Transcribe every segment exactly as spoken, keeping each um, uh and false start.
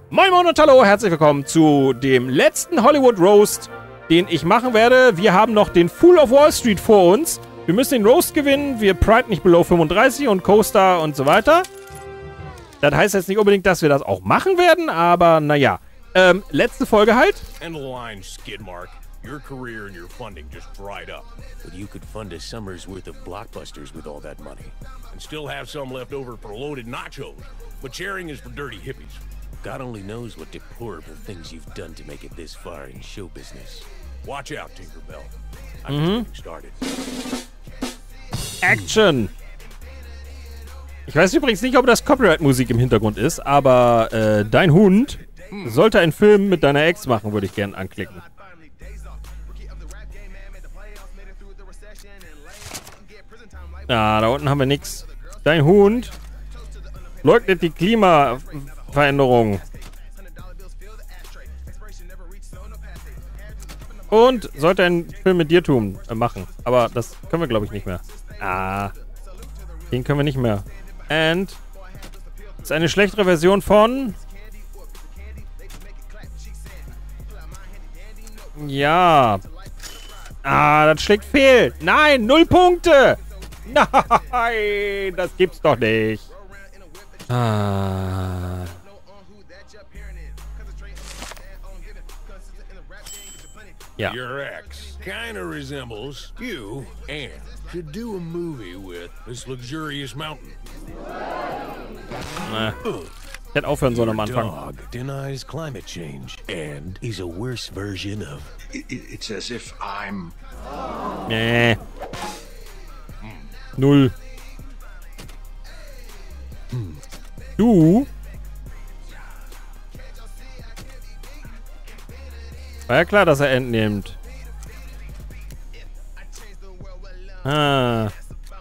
Moin Moin und hallo, herzlich willkommen zu dem letzten Hollywood Roast, den ich machen werde. Wir haben noch den Fool of Wall Street vor uns. Wir müssen den Roast gewinnen, wir Pride nicht below fünfunddreißig und Co-Star und so weiter. Das heißt jetzt nicht unbedingt, dass wir das auch machen werden, aber naja. Ähm, letzte Folge halt. End the line, Skidmark. Your career and your funding just dried up. But you could fund a summer's worth of blockbusters with all that money. And still have some left over for loaded nachos. But sharing is for dirty hippies. God only knows what deplorable things you've done to make it this far in show business. Watch out, Tinkerbell. I'm Mhm. just getting started. Action! Ich weiß übrigens nicht, ob das Copyright-Musik im Hintergrund ist, aber äh, dein Hund sollte einen Film mit deiner Ex machen, würde ich gerne anklicken. Ja, da unten haben wir nichts. Dein Hund leugnet die Klimaveränderung. Und sollte einen Film mit dir tun, äh, machen. Aber das können wir, glaube ich, nicht mehr. Ah. Den können wir nicht mehr. And ist eine schlechtere Version von... Ja. Ah, das schlägt fehl. Nein, null Punkte. Nein, das gibt's doch nicht. Ah. Ja. Your ex kind of resembles you and should do a movie with this luxurious mountain. Äh. Ich hätte aufhören sollen am Anfang. Dog denies climate change, and he's a worse version of. It, it, it's as if I'm... Nee. Null. Du? War ja klar, dass er entnimmt. Ah.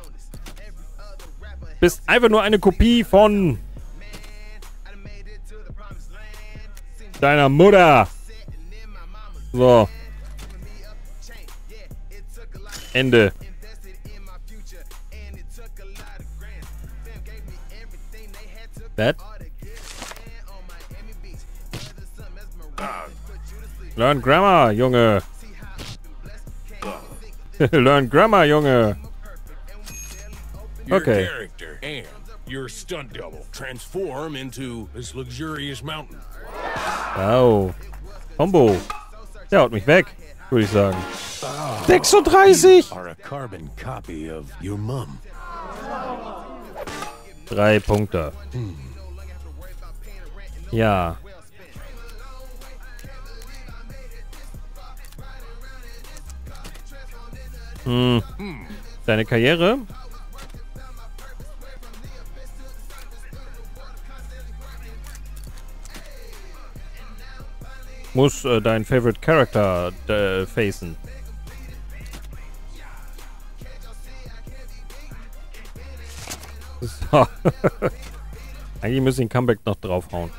Bist einfach nur eine Kopie von deiner Mutter. So. Ende. That? Learn Grammar, Junge. Learn Grammar, Junge. Your Okay. character and your stunt double transform into this luxurious mountain. Wow. Combo. Der haut mich weg, würde ich sagen. sechsunddreißig! Are a carbon copy of your mom. Drei Punkte. Ja. Hm. Deine Karriere? Muss äh, dein Favorite Character äh, facen. So. Eigentlich müssen wir den Comeback noch draufhauen.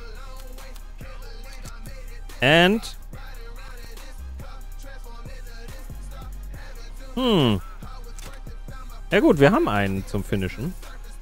And... Hm. Ja gut, wir haben einen zum Finishen.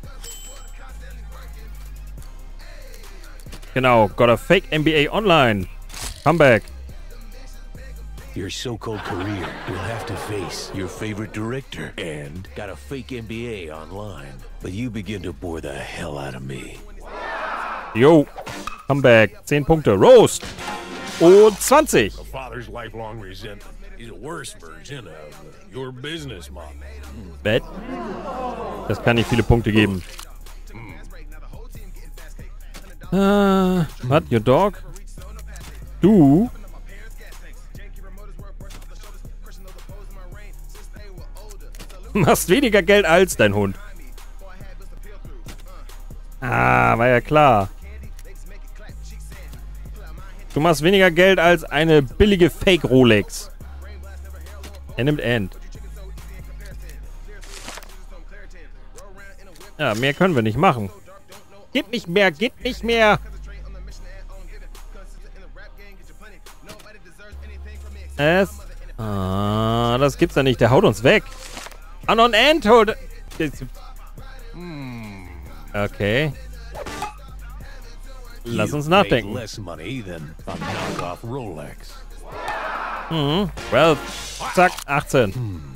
Genau, got a fake N B A online. Comeback. Your so-called career will have to face your favorite director and got a fake N B A online. But you begin to bore the hell out of me. Yo. Comeback. zehn Punkte. Roast. Und zwanzig. A father's lifelong resentment is a worse version of uh, your business model. Bad. Das kann nicht viele Punkte geben. Äh, what, your dog? Du? Machst weniger Geld als dein Hund. Ah, war ja klar. Du machst weniger Geld als eine billige Fake-Rolex. Er nimmt End. Ja, mehr können wir nicht machen. Geht nicht mehr, geht nicht mehr. Es. Ah, das gibt's ja nicht. Der haut uns weg. Anon End holt. Okay. Lass uns You made nachdenken. less money than a knockoff Rolex. Mhm. Well, zack, achtzehn.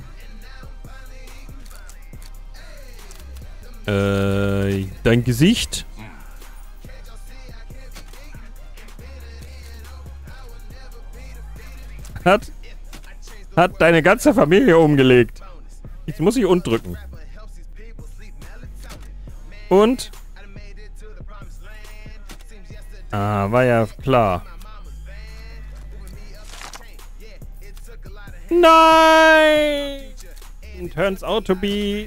Äh, dein Gesicht? Hat, hat deine ganze Familie umgelegt. Jetzt muss ich und drücken. Und? Ah, war ja klar. Nein! Turns out to be...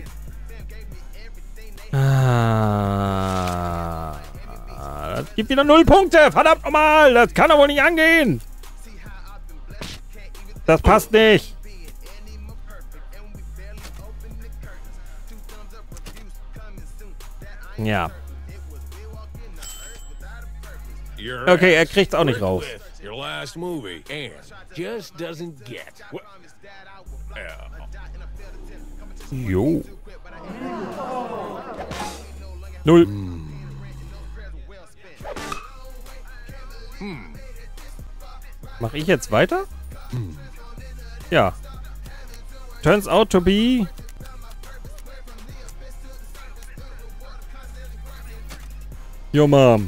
Ah, das gibt wieder null Punkte. Verdammt nochmal. Das kann doch wohl nicht angehen. Das passt nicht. Ja. Your Okay, er ass kriegt's auch nicht raus. with Your last movie and just doesn't get. What? Yeah. Jo. Null. Mach ich jetzt weiter? Ja. Turns out to be... Your Mom.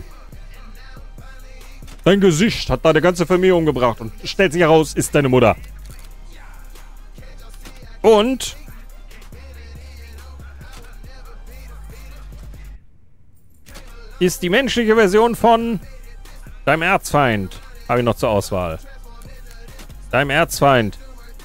Dein Gesicht hat deine ganze Familie umgebracht und stellt sich heraus, ist deine Mutter. Und... ist die menschliche Version von deinem Erzfeind. Habe ich noch zur Auswahl. Deinem Erzfeind.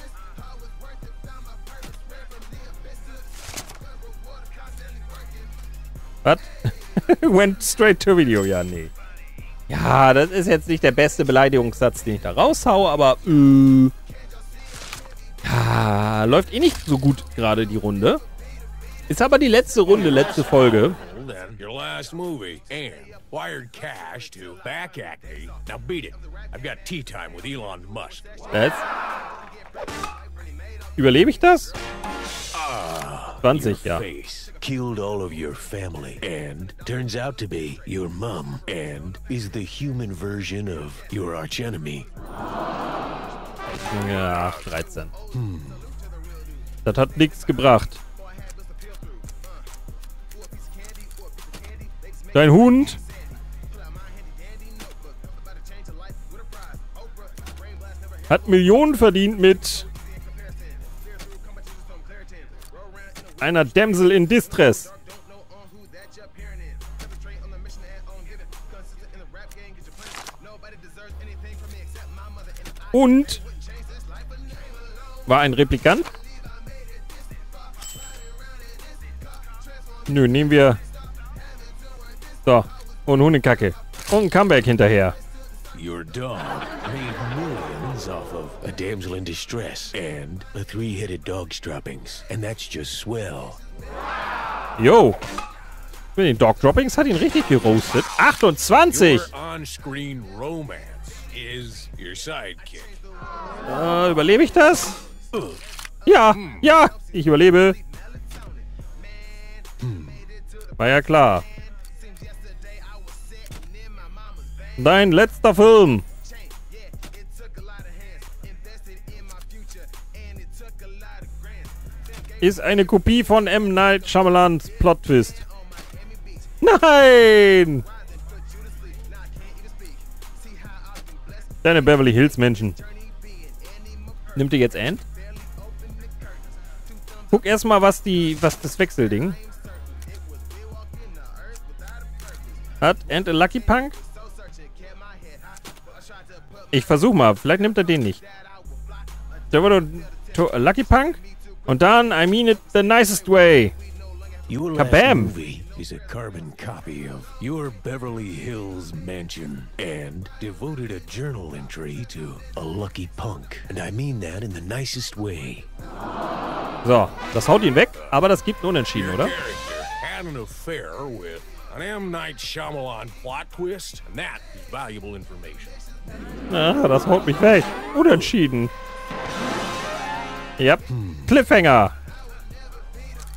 Was? Went straight to video. Ja, nee. Ja, das ist jetzt nicht der beste Beleidigungssatz, den ich da raushau, aber äh, ja, läuft eh nicht so gut gerade die Runde. Ist aber die letzte Runde, letzte Folge. Then your last movie and wired cash to back at me. Now beat it. I've got tea time with Elon Musk. Das? Überlebe ich das? zwanzig, ja. Face killed all of your family and turns out to be your mom and is the human version of your archenemy. Ja, dreizehn. Hm. Das hat nichts gebracht. Dein Hund? Hat Millionen verdient mit einer Damsel in Distress. Und war ein Replikant? Nö, nehmen wir... So, und Hundekacke. Und ein Comeback hinterher. Your dog made millions off of a damsel in distress and a three-headed dog's droppings. And that's just swell. Yo. Mit den Dog Droppings hat ihn richtig geroastet. achtundzwanzig. Your on-screen romance is your sidekick. Äh, überlebe ich das? Ja, ja, ich überlebe. War ja klar. Dein letzter Film ist eine Kopie von M. Night Shyamalans Plot Twist. Nein! Deine Beverly Hills Menschen. Nimmt ihr jetzt Ant? Guck erstmal, was die, was das Wechselding hat. Ant a Lucky Punk? Ich versuch mal, vielleicht nimmt er den nicht. Der wurde Lucky Punk und dann I mean it the nicest way. Your last Kabam. movie is a carbon copy of your Beverly Hills mansion and devoted a journal entry to a lucky punk. And I mean that in the nicest way. So, das haut ihn weg, aber das gibt einen Unentschieden, oder? Character had an affair with an M. Night Shyamalan plot twist, and that is valuable information. Ja, das haut mich weg. Unentschieden. Ja, Cliffhanger.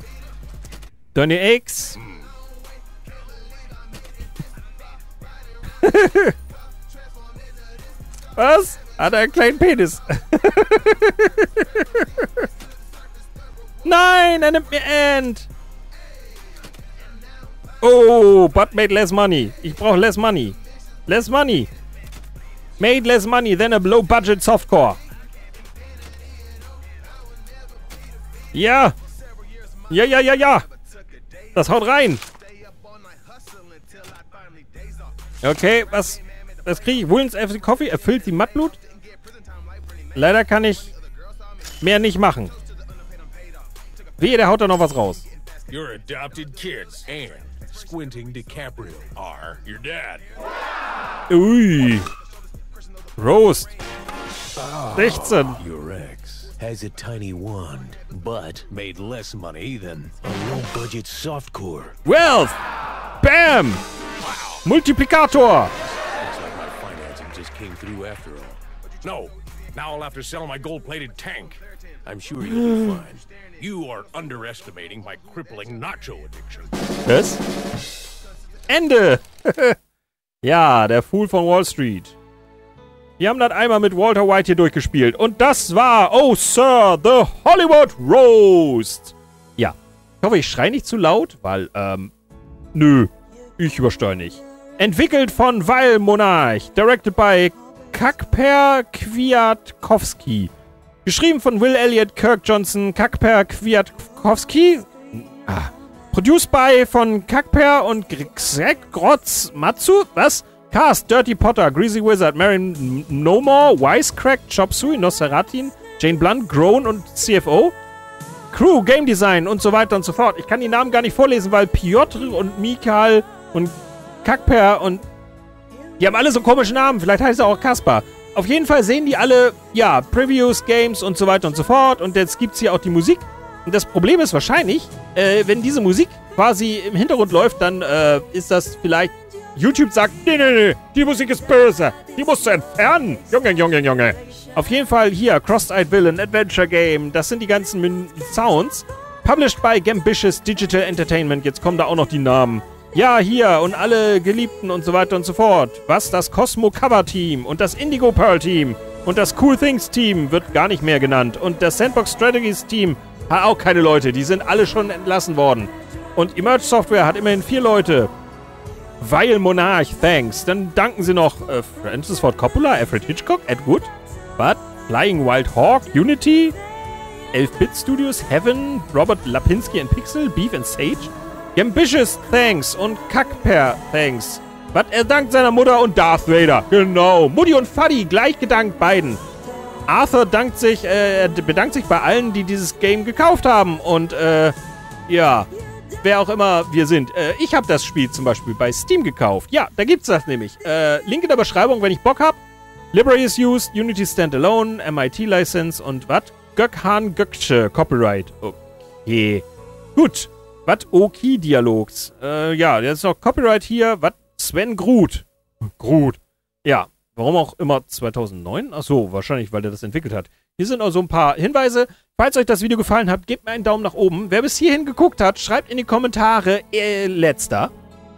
Deine Ex Was? Hat er einen kleinen Penis? Nein, er nimmt mir End. Oh, but made less money. Ich brauche less money. Less money. Made less money than a low-budget softcore. Ja. Ja, ja, ja, ja. Das haut rein. Okay, was, was kriege ich? Willens F C Coffee erfüllt die Mattblut? Leider kann ich mehr nicht machen. Wehe, der haut da noch was raus. Your adopted kids and Squinting DiCaprio are your dad. Ui. Roast. sechzehn. Your ex has a tiny wand, but made less money than a low-budget softcore. Wealth. Bam. Multiplikator. Looks like my financing just came through after all. No, now I'll have to sell my gold-plated tank. I'm sure you'll be fine. You are underestimating my crippling nacho addiction. Was? Ende. Ja, der Fool von Wall Street. Wir haben das einmal mit Walter White hier durchgespielt. Und das war, oh Sir, The Hollywood Roast. Ja. Ich hoffe, ich schreie nicht zu laut, weil, ähm, nö, ich übersteuere nicht. Entwickelt von Weil Monarch. Directed by Kacper Kwiatkowski. Geschrieben von Will Elliott, Kirk Johnson, Kacper Kwiatkowski. Ah. Produced by von Kacper und Greg Grotz Matsu. Was? Cast: Dirty Potter, Greasy Wizard, Marin No More, Wisecrack, Chop Suey, Nosferatin, Jane Blunt, Groan und C F O. Crew, Game Design und so weiter und so fort. Ich kann die Namen gar nicht vorlesen, weil Piotr und Mikal und Kacper und... Die haben alle so komische Namen. Vielleicht heißt er auch Kaspar. Auf jeden Fall sehen die alle, ja, Previews, Games und so weiter und so fort. Und jetzt gibt es hier auch die Musik. Und das Problem ist wahrscheinlich, äh, wenn diese Musik quasi im Hintergrund läuft, dann äh, ist das vielleicht... YouTube sagt, nee, nee, nee, die Musik ist böse. Die musst du entfernen. Junge, Junge, Junge. Auf jeden Fall hier, Cross-Eyed Villain, Adventure Game. Das sind die ganzen Min Sounds. Published by Gambitious Digital Entertainment. Jetzt kommen da auch noch die Namen. Ja, hier und alle Geliebten und so weiter und so fort. Was? Das Cosmo Cover Team und das Indigo Pearl Team und das Cool Things Team wird gar nicht mehr genannt. Und das Sandbox Strategies Team hat auch keine Leute. Die sind alle schon entlassen worden. Und Emerge Software hat immerhin vier Leute. Weil Monarch, thanks. Dann danken sie noch äh, Francis Ford Coppola, Alfred Hitchcock, Ed Wood, Bud, Flying Wild Hawk, Unity, elf Bit Studios, Heaven, Robert Lapinski and Pixel, Beef and Sage, Gambitious, thanks und Kackper, thanks. Bud, er dankt seiner Mutter und Darth Vader. Genau. Mutti und Fuddy, gleich gedankt beiden. Arthur dankt sich, äh, bedankt sich bei allen, die dieses Game gekauft haben. Und, äh, ja... Wer auch immer wir sind. Äh, ich habe das Spiel zum Beispiel bei Steam gekauft. Ja, da gibt's das nämlich. Äh, Link in der Beschreibung, wenn ich Bock hab. Library is used, Unity Standalone, M I T-License und was? Gökhan Gökce Copyright. Okay. Gut. Was? Oki-Dialogs. Äh, ja, jetzt ist noch Copyright hier. Was? Sven Gruth. Gruth. Ja. Warum auch immer zweitausendneun? Achso, wahrscheinlich, weil der das entwickelt hat. Hier sind auch so ein paar Hinweise. Falls euch das Video gefallen hat, gebt mir einen Daumen nach oben. Wer bis hierhin geguckt hat, schreibt in die Kommentare äh, letzter.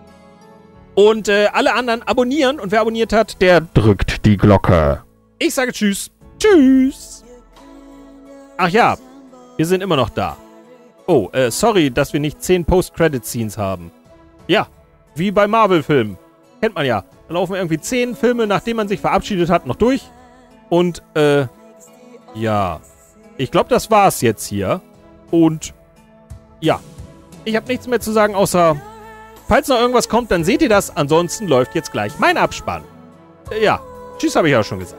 Und äh, alle anderen abonnieren. Und wer abonniert hat, der drückt die Glocke. Ich sage Tschüss. Tschüss. Ach ja, wir sind immer noch da. Oh, äh, sorry, dass wir nicht zehn Post-Credit-Scenes haben. Ja, wie bei Marvel-Filmen. Kennt man ja. Da laufen irgendwie zehn Filme, nachdem man sich verabschiedet hat, noch durch. Und, äh, ja. Ich glaube, das war's jetzt hier. Und, ja. Ich habe nichts mehr zu sagen, außer, falls noch irgendwas kommt, dann seht ihr das. Ansonsten läuft jetzt gleich mein Abspann. Äh, ja. Tschüss, habe ich auch schon gesagt.